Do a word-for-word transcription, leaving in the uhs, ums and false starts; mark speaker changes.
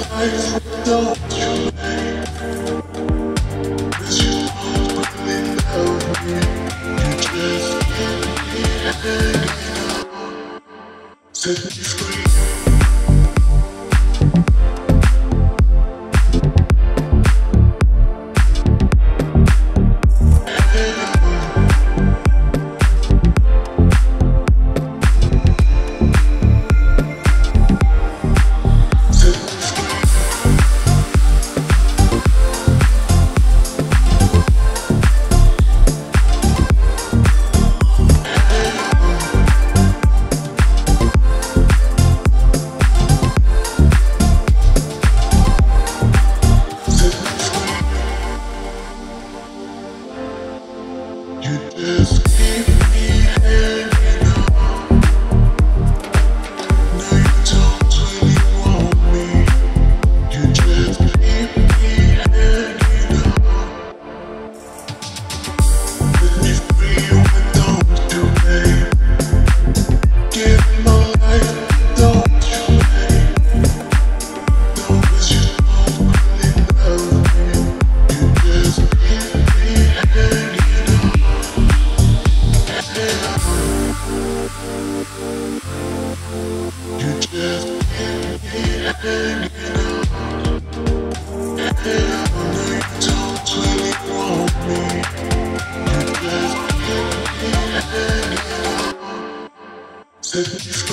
Speaker 1: life, don't you make? 'Cause you don't really love me. You just keep me hanging on. Set me free. You just keep me hanging on. No, you don't really want me. You just keep me hanging on. Let me free, why don't you, babe? Give me my life, don't you, babe? No, 'cause you don't really love me. You just keep me hanging on. You just keep me hanging on. No, you don't really want me. You just keep me hanging on. Set me free.